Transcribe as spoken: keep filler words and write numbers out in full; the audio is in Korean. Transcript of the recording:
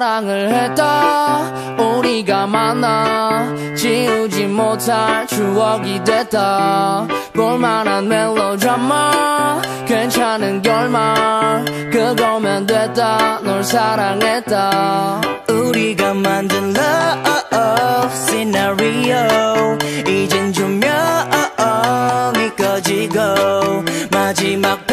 사랑을 했다 우리가 만나 지우지 못할 추억이 됐다 볼만한 멜로드라마 괜찮은 결말 그거면 됐다 널 사랑했다 우리가 만든 love scenario 이젠 조명이 꺼지고 마지막